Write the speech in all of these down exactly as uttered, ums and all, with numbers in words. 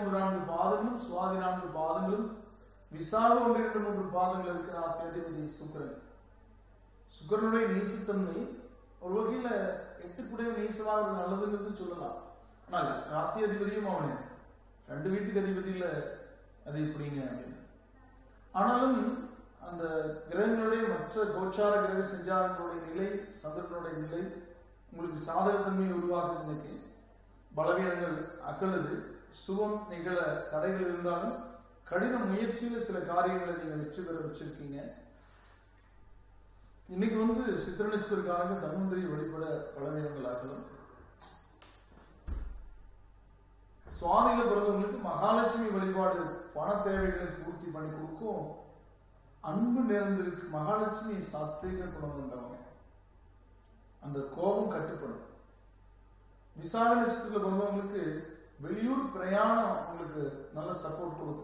மூன்று நான்கு பாதங்களும் சுவாதி நான்கு பாதங்களும் விசாக ஒன்று இரண்டு மூன்று பாதங்கள் இருக்கிற ராசி அதிபதி சுக்கிரன். சுக்கிரனுடைய நீசத்தன்மை ஒரு வகையில எட்டுக்குடைய நீசமாக ஒரு நல்லதுங்கிறது சொல்லலாம். ஆனால் ராசி அதிபதியும் அவனே ரெண்டு வீட்டுக்கு அதிபதியில அது எப்படிங்க அப்படின்னு. ஆனாலும் அந்த கிரகங்களுடைய மற்ற கோச்சார கிரக சஞ்சாரங்களுடைய நிலை, சந்திரனுடைய நிலை உங்களுக்கு சாதகத்தன்மையை உருவாக்குது. இன்னைக்கு பலவீனங்கள் அகலுது, சுபம் நிகழ தடைகள் இருந்தாலும் கடின முயற்சியில சில காரியங்களை நீங்க வெற்றி பெற வச்சிருக்கீங்க. இன்னைக்கு வந்து சித்திர நட்சத்திரக்காரங்க தன்வந்திரி வழிபட பலவீனங்கள் அகலும். சுவாதியில பிறந்தவங்களுக்கு மகாலட்சுமி வழிபாடு பண தேவைகளை பூர்த்தி பண்ணி கொடுக்கும். அன்பு நிறைந்திருக்கு. மகாலட்சுமி சாத்வீக குணம் கொண்டவங்க, அந்த கோபம் கட்டுப்படும். விசாக நட்சத்திரத்தில் பிறந்தவங்களுக்கு வெளியூர் பிரயாணம் உங்களுக்கு நல்ல சப்போர்ட் கொடுக்கும்.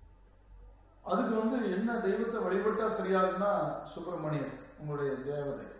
அதுக்கு வந்து என்ன தெய்வத்தை வழிபட்டா சரியாகுன்னா சுப்பிரமணியர் உங்களுடைய தேவதை.